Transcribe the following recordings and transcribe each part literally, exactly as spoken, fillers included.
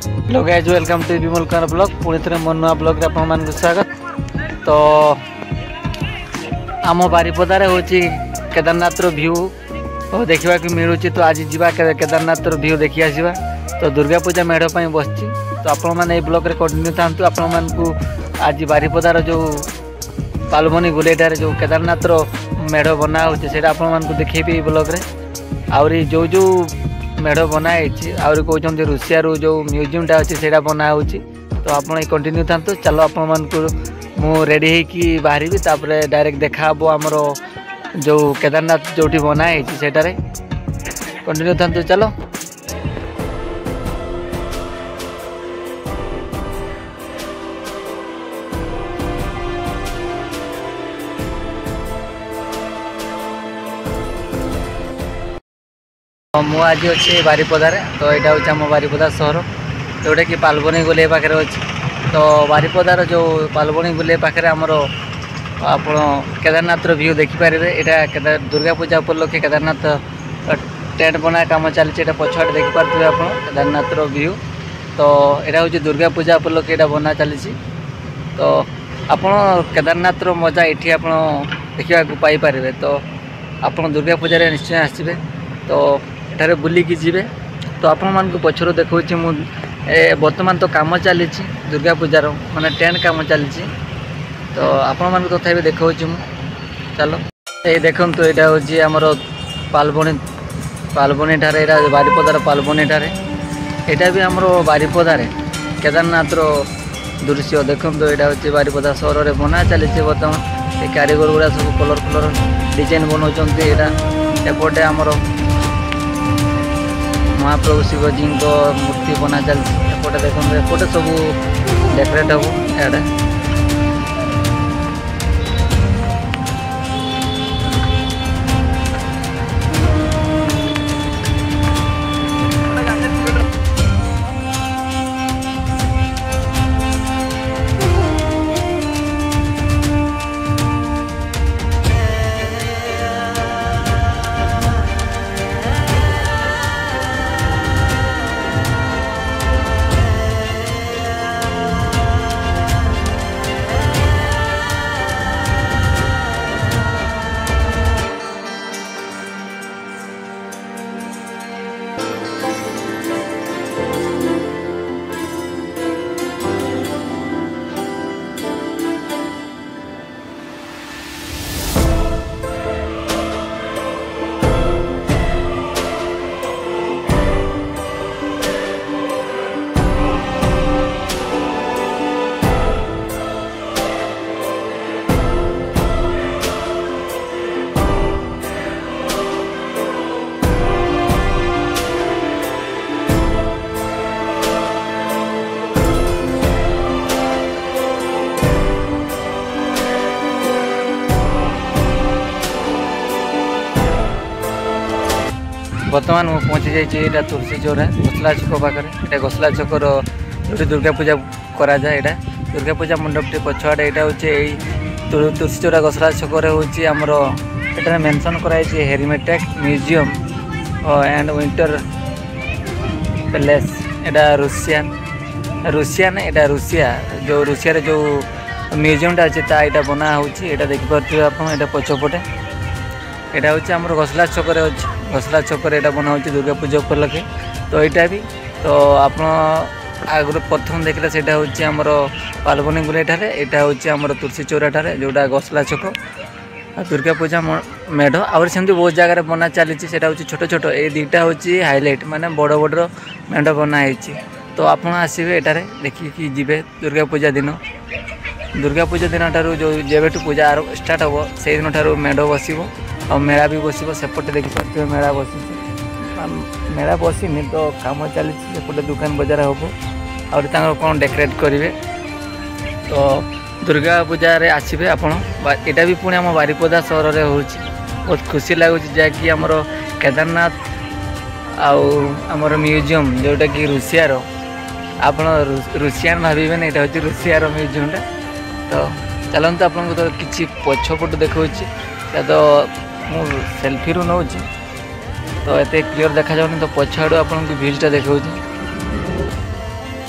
Hello guys, welcome to Vimal Kumar blog. पुणी थे मो नुआ ब्लॉग आप स्वागत। तो आम बारिपदार हूँ केदारनाथ व्यू तो देखा मिलूँ। तो आज जावा केदारनाथ व्यू देखी आसवा। तो दुर्गा पूजा मेढ़ पर बस तो आपण मैंने ब्लॉग रे कंटिन्यू था। आपण को आज बारिपदार जो पालमनी गुलेटार जो केदारनाथ मेढ़ बना हो देखेबी ब्लॉग रे। आउरी जो जो मेढ़ बनाई आउरी कहते रुषिया रू जो म्यूजियमटा अच्छे से बना हो। तो आप कंटिन्यू था। चलो आपण मु रेडी होगी बाहरी डायरेक्ट देखा आमर जो केदारनाथ जो बनाई सेटारे कंटिन्यू था। चलो मु आज अच्छे बारिपदार। तो यहाँ हूँ आम बारिपदा सहर जोटा कि पालबनी गुले पाखे अच्छे। तो बारिपदार जो पालबनी गुले पाखे आमर आप केदारनाथ व्यू देखिपारे। यहाँ केदार दुर्गा पूजा उपलक्षे केदारनाथ टेंट बना कम चलती पछाड़ देखिपे आप केदारनाथ व्यू। तो यहाँ हूँ दुर्गा पूजा उपलक्षे यहाँ बना चली। तो आप केदारनाथ मजा ये आप देखा पाइपर। तो आप दुर्गा पूजा निश्चय आसवे। तो एठारे बुलिकी जीवे। तो आपण मान को पछरो देखो मु वर्तमान तो काम चली दुर्गा पूजार माने टेंट काम चली। तो आपण मान को तथा देखो मु चलो ये देखो। तो यहाँ हूँ आमर पालबनी पालबनी ठारे बारिपदार पालबनी ठारे यहाँ भी आमर बारिपदार केदारनाथ दृश्य देखो। तो यहाँ हूँ बारिपदा सहर में बना चली बर्तमान। ये कारीगर गुड़ा सब कलर कलर डिजाइन बनाऊँ। यहाँ एपटे आमर महाप्रभु शिवजी को मूर्ति बना चलती। एपटे देखो एपटे सब डेकोरेट हम एडे। बर्तमान मुझे पहुँची जाइए तुलसी चौरा घोसला छक पाखे। यहाँ घोसला छकर जो दुर्गा पूजा करा जाए यहाँ दुर्गा पूजा मंडप टे पछुआड़े यहाँ हूँ तुलसी चौरा घोसला छक हूँ आमर ये मेंशन कराई Hermitage museum and winter palace. यहाँ रुषियान रुषियान यहाँ रुषिया जो रुषिया जो म्यूजियमटा अच्छे यहाँ बना हो। यहाँ देखिपे आप पछपटे यहाँ हूँ आम घोसला छक अच्छे। घोसला छक यहाँ बना हो दुर्गा पूजा उपलक्षे। तो यहाँ भी तो आप आगुरी प्रथम देखले से हूँ आमर पालबनी गुले ठारे यहाँ हूँ आमर तुलसी चौरा ठारे जोटा घोसला छक दुर्गा पूजा मेढ़ आउरी सेमती बहुत जगह बना चली। हूँ छोट छोट ये दुईटा हूँ हाइलाइट माने बड़ बड़ मेढ़ बनाई। तो आप आसवे एटारे देखिकी जीवे दुर्गा पूजा दिन। दुर्गा पूजा दिन ठारू जो जेबे पूजा स्टार्ट हम से दिन ठारू मेढ़ बस और मेला भी बस सेपटे देखिपे मेला बस मेला बसनी। तो काम चली सेपटे दुकान बजार हम और कौन डेकोरेट करेंगे। तो दुर्गा पूजा रे आसबे आपण यहाँ भी पुणी आम बारिपदा सहर में हो। बहुत खुशी लगुच जैकि आमर केदारनाथ आमर म्यूजियम जोटा कि रुषियार आप रुषियान भावे ना यहाँ हूँ रुषियार म्यूजियमटा। तो चलते आपको तो किसी पछपट देखा तो मु सेल्फी रू नौ तो ये क्लीयर देखा जाऊनी। तो पछाड़ू आपको भ्यूजटा देखा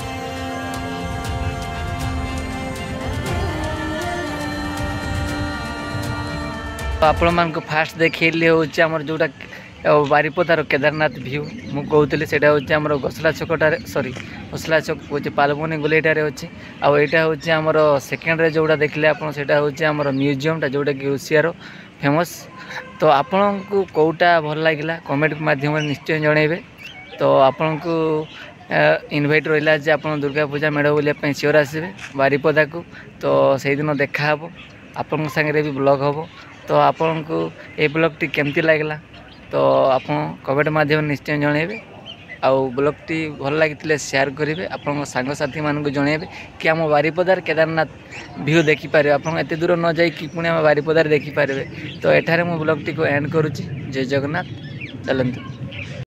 आपण मानक फास्ट देखिए हूँ आमर जोटा बारिपदार केदारनाथ भ्यू मु कहूली से हूँ गसला छकटार सॉरी गसला छक हूँ पालमनी गोलेटार अच्छी आईटा हूँ आमर सेकेंड जोड़ा देखले आप हूँ म्यूजियमटा जोटा कि एशियार फेमस। तो आपण को कौटा भल लगे कमेंट माध्यम निश्चय जनइबे। तो आपण को इनभाइट रहा जे आप दुर्गा पूजा मेढ़ बुलाप सियोर आसबे बारिपदा को। तो से दिन देखा आपण सागे भी ब्लॉग हम। तो आपण को ये ब्लॉगटी केमती लगला तो आप कमेंट माध्यम निश्चय जनइबे। आउ ब्लॉगटी भल लगी शेयर करेंगे आपण सांगसाथी मानक जनइबे कि आम बारिपदार केदारनाथ भ्यू देखिपारे आप एत दूर न जाइए पुणी आम बारिपदार देखिपारे। तो एठारे मु ब्लॉगटी को एंड करुच्ची। जय जगन्नाथ। चलते।